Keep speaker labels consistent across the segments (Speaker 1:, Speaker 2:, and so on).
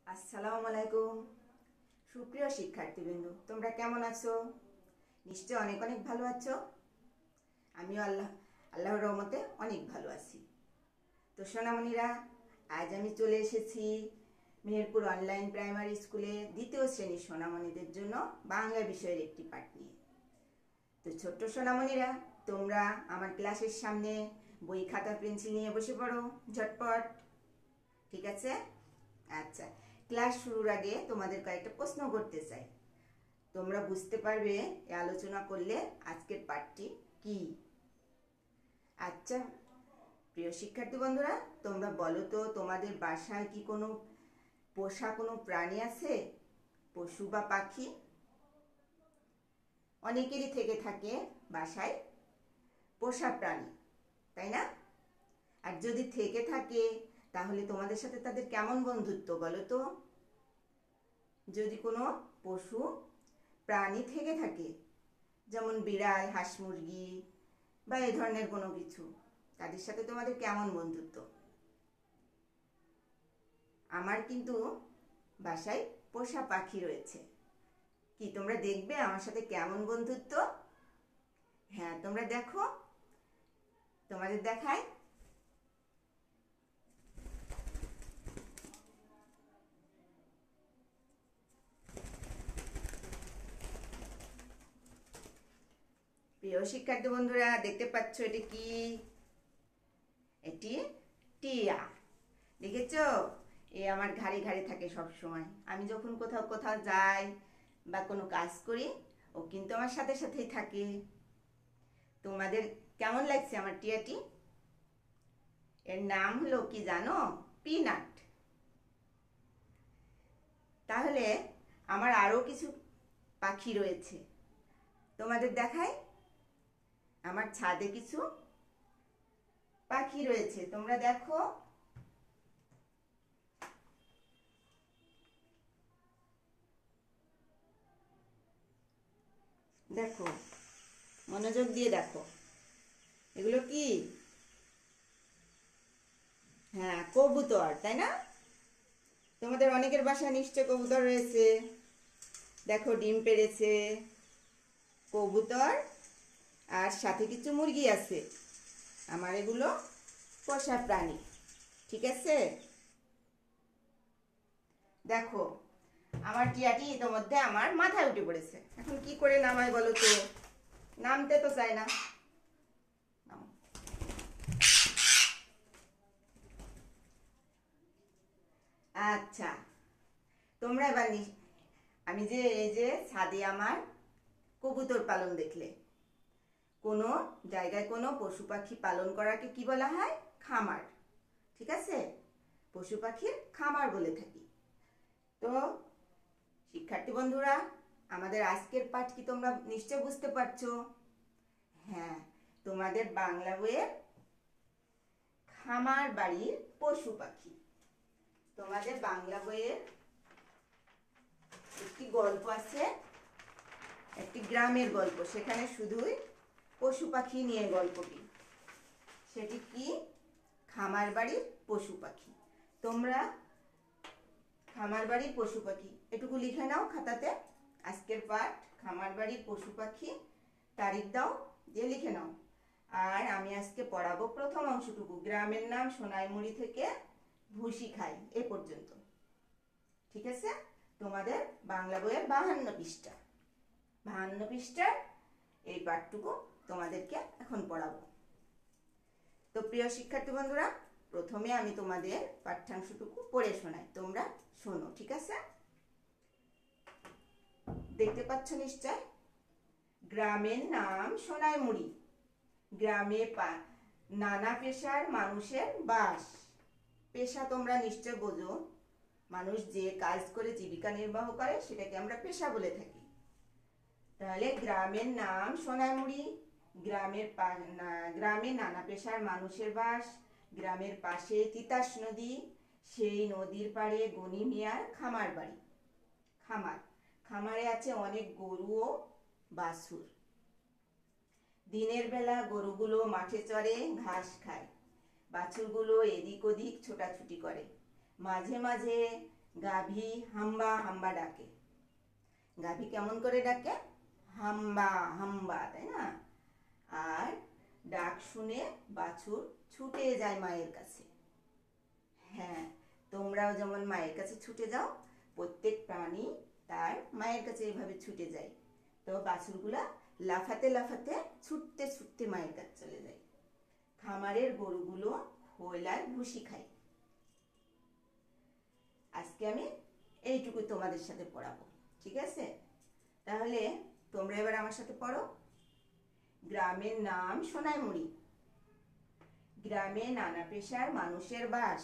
Speaker 1: আসসালামু আলাইকুম। সুপ্রিয় শিক্ষার্থীবৃন্দ, তোমরা কেমন আছো? নিশ্চয় অনেক অনেক ভালো আছো। আমিও আল্লাহর রহমতে অনেক ভালো আছি। তো সোনামণিরা, আজ আমি চলে এসেছি মেহেরপুর অনলাইন প্রাইমারি স্কুলে দ্বিতীয় শ্রেণীর সোনামণিদের জন্য বাংলা বিষয়ের একটি পাঠ নিয়ে। তো ছোট্ট সোনামণিরা, তোমরা আমার ক্লাসের সামনে বই খাতা পেন্সিল নিয়ে বসে পড়ো ঝটপট। ঠিক আছে? আচ্ছা, ক্লাস শুরুর আগে তোমাদের কয়েকটা প্রশ্ন করতে চাই। তোমরা বুঝতে পারবে এই আলোচনা করলে আজকের পাঠটি কি। আচ্ছা প্রিয় শিক্ষার্থী বন্ধুরা, তোমরা বলো তো, তোমাদের বাসায় কি কোনো পোষা কোনো প্রাণী আছে? পশু বা পাখি? অনেকেরই থেকে থাকে বাসায় পোষা প্রাণী, তাই না? আর যদি থেকে থাকে তাহলে তোমাদের সাথে তাদের কেমন বন্ধুত্ব বলো তো? যদি কোনো পশু প্রাণী থেকে থাকে, যেমন বিড়াল, হাঁস, মুরগি বা এই ধরনের কোনো কিছু, তাদের সাথে তোমাদের কেমন বন্ধুত্ব? আমার কিন্তু বাসায় পোষা পাখি রয়েছে। কি তোমরা দেখবে আমার সাথে কেমন বন্ধুত্ব? হ্যাঁ, তোমরা দেখো, তোমাদের দেখায়। প্রিয় শিক্ষার্থী বন্ধুরা, দেখতে পাচ্ছ এটি কি? এটি টিয়া। দেখেছ? এ আমার ঘাড়ে ঘাড়ে থাকে সব সময়। আমি যখন কোথাও কোথাও যাই বা কোনো কাজ করি, ও কিন্তু আমার সাথে সাথেই থাকে। তোমাদের কেমন লাগছে আমার টিয়াটি? এর নাম হলো কি জানো? পিনাট। তাহলে আমার আরো কিছু পাখি রয়েছে, তোমাদের দেখাই। আমার ছাদে কিছু পাখি রয়েছে, তোমরা দেখো। দেখো, মনোযোগ দিয়ে দেখো, এগুলো কি? হ্যাঁ, কবুতর, তাই না? তোমাদের অনেকের বাসায় নিশ্চয় কবুতর রয়েছে। দেখো, ডিম পেড়েছে কবুতর, আর সাথে কিছু মুরগি আছে। আমার এগুলো পোষা প্রাণী। ঠিক আছে? দেখো, আমার টিয়াটি ইতিমধ্যে আমার মাথায় উঠে পড়েছে। এখন কি করে নামায় বলো তো? নামতে তো চায় না। আচ্ছা, তোমরা এবার আমি যে এই যে ছাদে আমার কবুতর পালন দেখলে, কোনো জায়গায় কোনো পশু পাখি পালন করাকে কি বলা হয়? খামার। ঠিক আছে? পশু পাখির খামার বলে থাকি। তো শিক্ষার্থী বন্ধুরা, আমাদের আজকের পাঠ কি তোমরা নিশ্চয় বুঝতে পারছো? হ্যাঁ, তোমাদের বাংলা বইয়ের খামার বাড়ির পশু পাখি। তোমাদের বাংলা বইয়ের একটি গল্প আছে, একটি গ্রামের গল্প। সেখানে শুধুই পশু পাখি নিয়ে গল্পটি। সেটি কি? খামার বাড়ির পশু পাখি। তোমরা খামার বাড়ির পশু পাখি এটুকু লিখে নাও খাতাতে। আজকের পাঠ খামার বাড়ির পশু পাখি, তারিখ দাও, দিয়ে লিখে নাও। আর আমি আজকে পড়াবো প্রথম অংশটুকু, গ্রামের নাম সোনাইমুড়ি থেকে ভুসি খাই, এ পর্যন্ত। ঠিক আছে? তোমাদের বাংলা বইয়ের 52 পৃষ্ঠা, 52 পৃষ্ঠার এই পাঠটুকু তোমাদেরকে এখন পড়াবো। তো প্রিয় শিক্ষার্থী বন্ধুরা, প্রথমে আমি তোমাদের পাঠ্যাংশটুকু পড়ে শোনাই, তোমরা শোনো। ঠিক আছে? দেখতে পাচ্ছ নিশ্চয়, গ্রামের নাম সোনাইমুড়ি। গ্রামে নানা পেশার মানুষের বাস। পেশা তোমরা নিশ্চয় বোঝো, মানুষ যে কাজ করে জীবিকা নির্বাহ করে সেটাকে আমরা পেশা বলে থাকি। তাহলে গ্রামের নাম সোনাইমুড়ি, গ্রামে নানা পেশার মানুষের বাস। গ্রামের পাশে তিতাস নদী, সেই নদীর পাড়ে গনি মিয়ার খামার বাড়ি। খামারে আছে অনেক গরু ও বাছুর। দিনের বেলা গরুগুলো মাঠে চড়ে, ঘাস খায়। বাছুরগুলো এদিক ওদিক ছোটাছুটি করে। মাঝে মাঝে গাভী হাম্বা হাম্বা ডাকে। গাভী কেমন করে ডাকে? হাম্বা হাম্বা, তাই না? আর ডাক শুনে বাছুর ছুটে যায় মায়ের কাছে। হ্যাঁ, তোমরাও যেমন মায়ের কাছে ছুটে যাও, প্রত্যেক প্রাণী তার মায়ের কাছে এভাবে ছুটে যায়। তো বাছুরগুলা লাফাতে লাফাতে ছুটতে ছুটতে মায়ের কাছে চলে যায়। খামারের গরুগুলো খোলায় ভুসি খায়। আজকে আমি এইটুকু তোমাদের সাথে পড়াবো, ঠিক আছে? তাহলে তোমরা এবার আমার সাথে পড়ো। গ্রামের নাম সোনাইমুড়ি। গ্রামে নানা পেশার মানুষের বাস।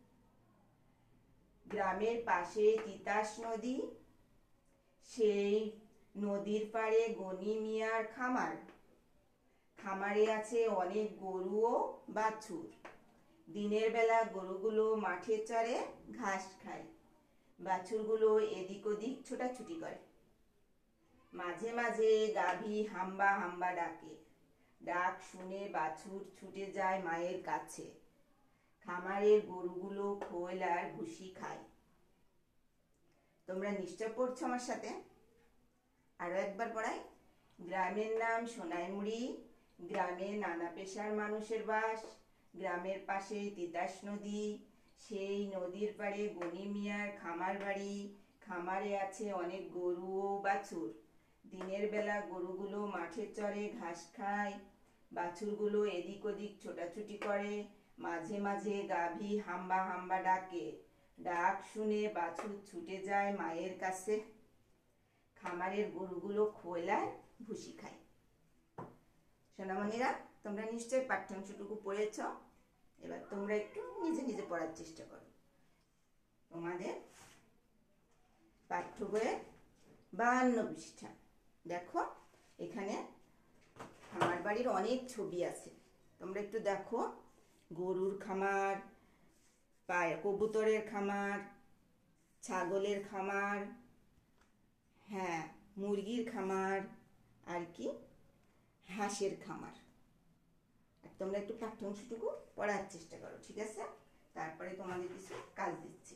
Speaker 1: গ্রামের পাশে তিতাস নদী, সেই নদীর পাড়ে গনি মিয়ার খামার। খামারে আছে অনেক গরু ও বাছুর। দিনের বেলা গরুগুলো মাঠে চড়ে ঘাস খায়, বাছুরগুলো এদিক ওদিক ছোটাছুটি করে। মাঝে মাঝে গাভী হাম্বা হাম্বা ডাকে। ডাক শুনে বাছুর ছুটে যায় মায়ের কাছে। খামারের গরুগুলো খোল আর ভুসি খায়। তোমরা নিশ্চয় পড়ছো আমার সাথে। আরো একবার পড়াই। গ্রামের নাম সোনাইমুড়ি। গ্রামে নানা পেশার মানুষের বাস। গ্রামের পাশে তিতাস নদী, সেই নদীর পাড়ে গনি মিয়ার খামার বাড়ি। খামারে আছে অনেক গরু ও বাছুর। দিনের বেলা গরুগুলো মাঠে চড়ে ঘাস খায়, বাছুরগুলো এদিক ওদিক ছোটাছুটি করে। মাঝে মাঝে গাভী হাম্বা হাম্বা ডাকে। ডাক শুনে বাছুর ছুটে যায় মায়ের কাছে। খামারের গরুগুলো খোলায় ভুসি খায়। সোনামণিরা, তোমরা নিশ্চয়ই পাঠ্যাংশটুকু পড়েছ। এবার তোমরা একটু নিজে নিজে পড়ার চেষ্টা করো। তোমাদের পাঠ্য বইয়ের 52 পৃষ্ঠা। দেখো, এখানে খামার বাড়ির অনেক ছবি আছে। তোমরা একটু দেখো। গরুর খামার, কবুতরের খামার, ছাগলের খামার, হ্যাঁ, মুরগির খামার, আর কি হাঁসের খামার। তোমরা একটু পাঠ্যাংশটুকু পড়ার চেষ্টা করো, ঠিক আছে? তারপরে তোমাদের কিছু কাজ দিচ্ছি।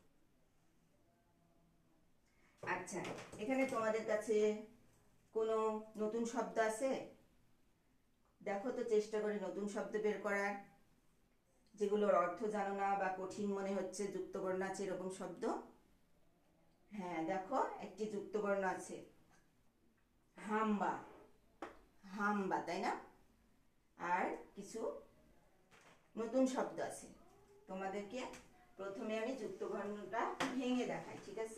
Speaker 1: আচ্ছা, এখানে তোমাদের কাছে কোনো নতুন শব্দ আছে? দেখো তো, চেষ্টা করে নতুন শব্দ বের করার, যেগুলোর অর্থ জানো না বা কঠিন মনে হচ্ছে। যুক্তবর্ণ আছে এরকম শব্দ। হ্যাঁ, দেখো, একটি যুক্তবর্ণ আছে, হাম্বা। হাম্বা, তাই না? আর কিছু নতুন শব্দ আছে। তোমাদেরকে প্রথমে আমি যুক্তবর্ণটা ভেঙে দেখাই, ঠিক আছে?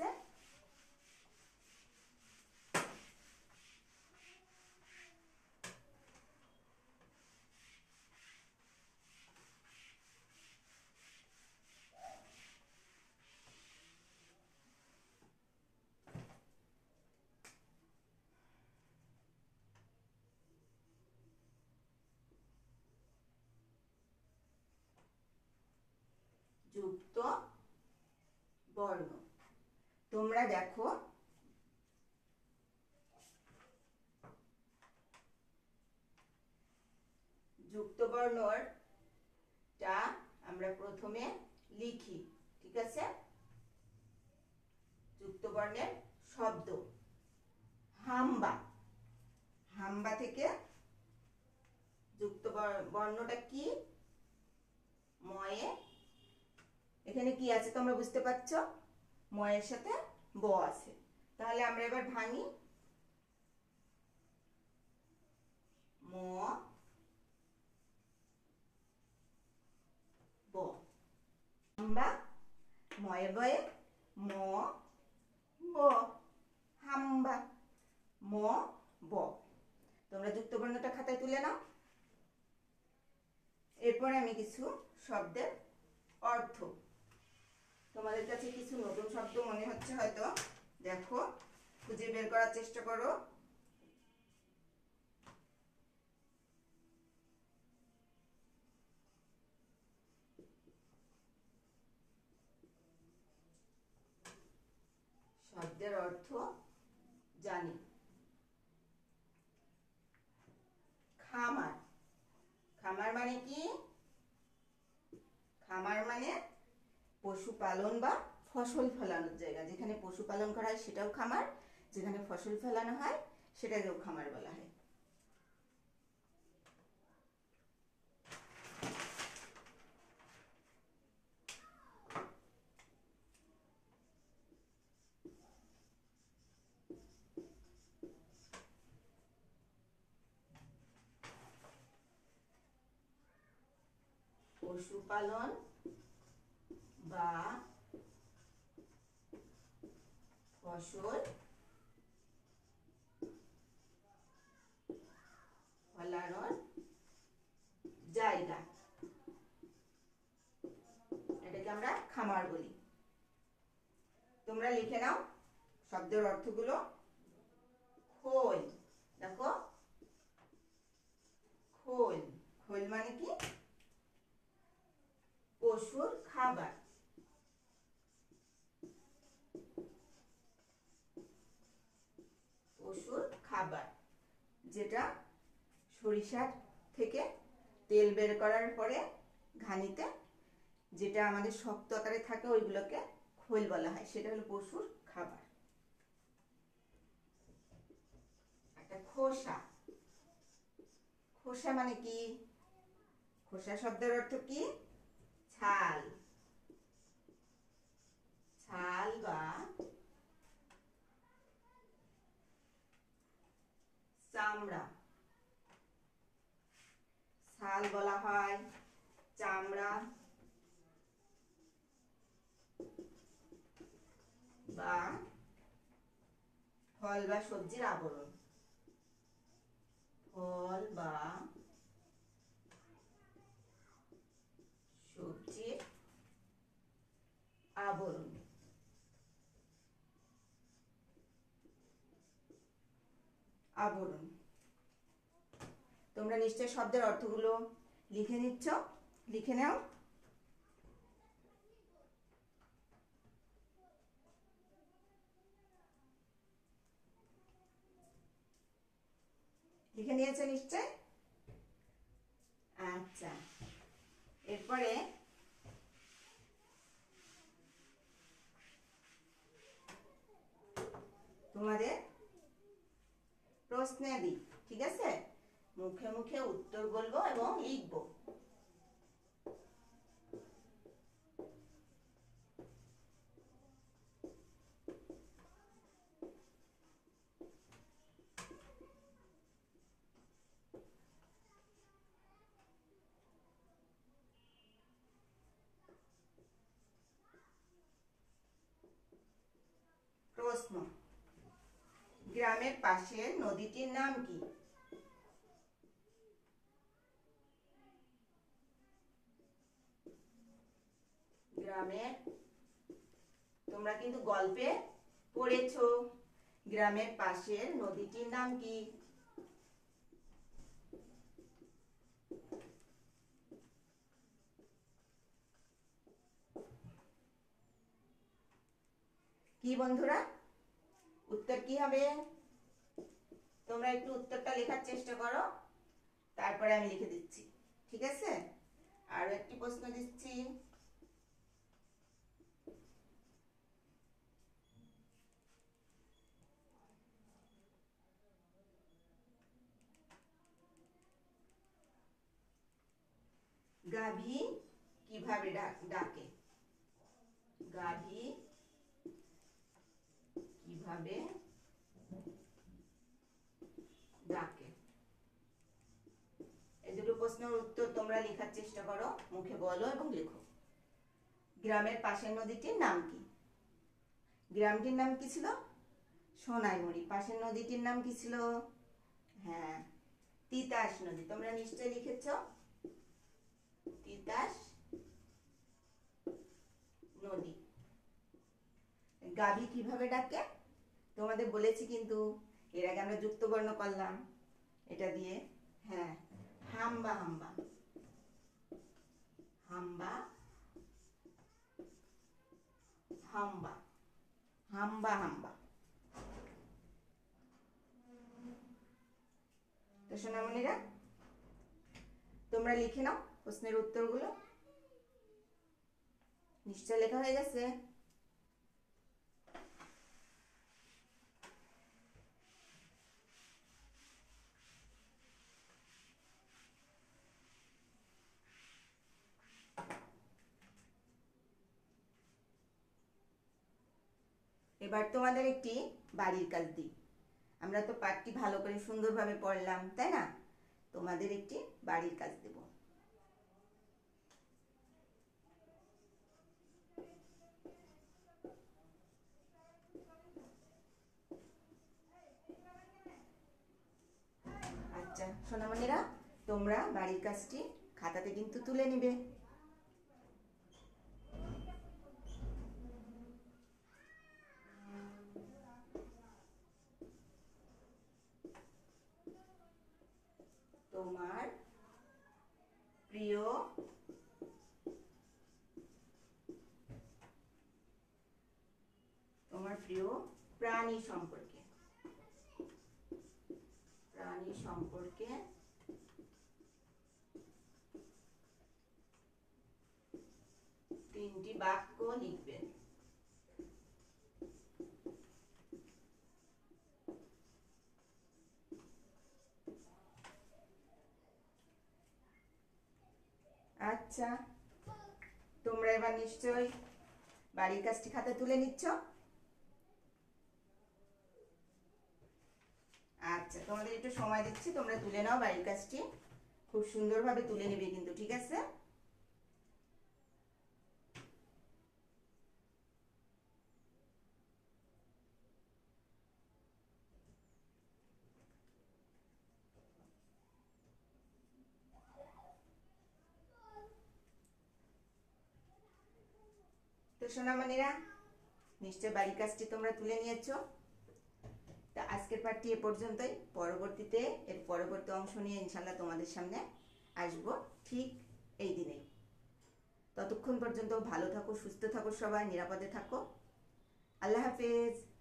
Speaker 1: যুক্ত বর্ণ। তোমরা দেখো, যুক্ত বর্ণটা আমরা প্রথমে লিখি, ঠিক আছে? যুক্ত বর্ণের শব্দ হাম্বা। হাম্বা থেকে যুক্ত বর্ণটা কি? ময়ে। এখানে কি আছে তোমরা বুঝতে পারছো? ময়ের সাথে ব আছে। তাহলে আমরা এবার ভাঙি। ম, ব। হাম্বা, ময়ে বয়ে, ম, ব। হাম্বা, ম, ব। তোমরা যুক্তবর্ণটা খাতায় তুলে নাও। এরপরে আমি কিছু শব্দের অর্থ, তোমাদের কাছে কিছু নতুন শব্দ মনে হচ্ছে হয়তো। দেখো, খুঁজে বের করার চেষ্টা করো। শব্দের অর্থ জানি। খামার। খামার মানে কি? খামার মানে পশুপালন বা ফসল ফলানোর জায়গা, যেখানে পশুপালন করা হয় সেটাও খামার, যেখানে ফসল ফলানো হয় সেটাকেও খামার বলা হয়। পশুপালন বা ফসল ফলানোর জায়গা, এটাকে আমরা খামার বলি। তোমরা লিখে নাও শব্দের অর্থগুলো। খোল, দেখো খোল, খোল মানে কি? পশুর খাবার। পশুর খাবার, যেটা সরিষার থেকে তেল বের করার পরে ঘানিতে যেটা আমাদের শক্ত আকারে থাকে ওইগুলোকে খোল বলা হয়, সেটা হলো পশুর খাবার। একটা খোসা, খোসা মানে কি? খোসা শব্দের অর্থ কি? ছাল, ছাল বা চামড়া। ছাল বলা হয়, চামড়া বা ফল বা সবজির আবরণ। ফল বা সবজির আবরণ। আবরণ। তোমরা নিশ্চয় শব্দের অর্থগুলো লিখে নিচ্ছ, লিখে নাও। লিখে নিয়েছো নিশ্চয়? আচ্ছা, এরপরে তোমাদের প্রশ্নাদি, ঠিক আছে? মুখে মুখে উত্তর বলবো এবং লিখবো। প্রশ্ন: গ্রামের পাশের নদীটির নাম কি? গ্রামের, তোমরা কিন্তু গল্পে পড়েছো, গ্রামের পাশের নদীটির নাম কি? কি বন্ধুরা, উত্তর কি হবে? তোমরা একটু উত্তরটা লেখার চেষ্টা করো, তারপরে আমি লিখে দিচ্ছি, ঠিক আছে? আরো একটি প্রশ্ন দিচ্ছি। গাভী কিভাবে ডাকে? গাভী কিভাবে ডাকে? এই দুটো প্রশ্নের উত্তর তোমরা লেখার চেষ্টা করো, মুখে বলো এবং লেখো। গ্রামের পাশের নদীটির নাম কি? গ্রামটির নাম কি ছিল? সোনাইমুড়ি। পাশের নদীটির নাম কি ছিল? হ্যাঁ, তিতাস নদী। তোমরা নিশ্চয় লিখেছ তিতাস নদী। গাভী কিভাবে ডাকে? তোমাদের বলেছি কিন্তু, এর আগে আমরা যুক্ত বর্ণ করলাম এটা দিয়ে। হ্যাঁ, হাম্বা হাম্বা, হাম্বা হাম্বা, হাম্বা হাম্বা। তো সোনামণিরা, তোমরা লিখে নাও প্রশ্নের উত্তরগুলো। নিশ্চয় লেখা হয়ে গেছে? এবার তোমাদের একটি বাড়ির কাজ দিই। আমরা তো পাঠটি ভালো করে সুন্দরভাবে পড়লাম, তাই না? তোমাদের একটি বাড়ির কাজ দেব। আচ্ছা সোনামণিরা, তোমরা বাড়ির কাজটি খাতাতে কিন্তু তুলে নিবে। তোমার প্রিয় প্রাণী সম্পর্কে তিনটি বাক্য লিখবেন। আচ্ছা, তোমরা এবার নিশ্চয়ই বাড়ির কাজটি খাতায় তুলে নিচ্ছ। আচ্ছা, তোমাদের একটু সময় দিচ্ছি, তোমরা তুলে নাও বাড়ির কাজটি। খুব সুন্দরভাবে তুলে নেবে কিন্তু, ঠিক আছে? তো সোনামণিরা, নিশ্চয় বাড়ির কাজটি তোমরা তুলে নিয়েছো। তা আজকের পাঠটি এ পর্যন্তই। পরবর্তীতে এর পরবর্তী অংশ নিয়ে ইনশাল্লাহ তোমাদের সামনে আসবো ঠিক এই দিনেই। ততক্ষণ পর্যন্ত ভালো থাকো, সুস্থ থাকো, সবাই নিরাপদে থাকো। আল্লাহ হাফেজ।